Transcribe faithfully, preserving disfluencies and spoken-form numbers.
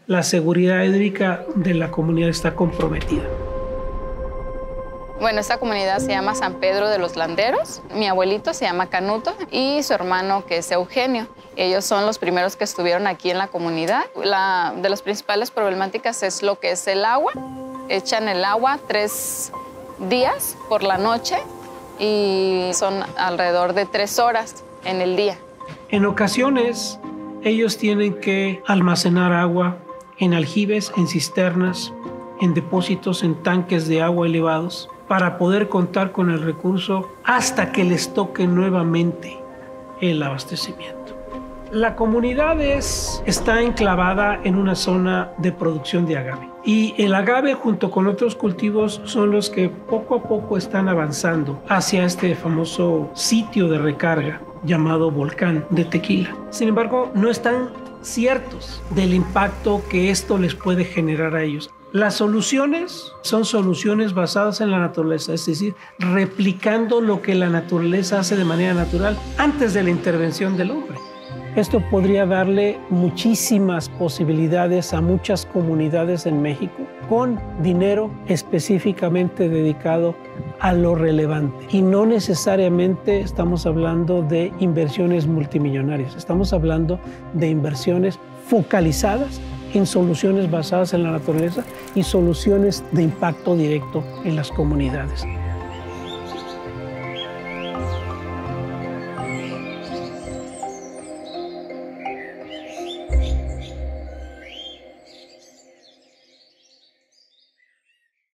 la seguridad hídrica de la comunidad está comprometida. Bueno, esta comunidad se llama San Pedro de los Landeros. Mi abuelito se llama Canuto y su hermano, que es Eugenio. Ellos son los primeros que estuvieron aquí en la comunidad. La de las principales problemáticas es lo que es el agua. Echan el agua tres días por la noche y son alrededor de tres horas en el día. En ocasiones, ellos tienen que almacenar agua en aljibes, en cisternas, en depósitos, en tanques de agua elevados, para poder contar con el recurso hasta que les toque nuevamente el abastecimiento. La comunidad es, está enclavada en una zona de producción de agave. Y el agave, junto con otros cultivos, son los que poco a poco están avanzando hacia este famoso sitio de recarga llamado Volcán de Tequila. Sin embargo, no están ciertos del impacto que esto les puede generar a ellos. Las soluciones son soluciones basadas en la naturaleza, es decir, replicando lo que la naturaleza hace de manera natural antes de la intervención del hombre. Esto podría darle muchísimas posibilidades a muchas comunidades en México con dinero específicamente dedicado a lo relevante. Y no necesariamente estamos hablando de inversiones multimillonarias, estamos hablando de inversiones focalizadas en soluciones basadas en la naturaleza y soluciones de impacto directo en las comunidades.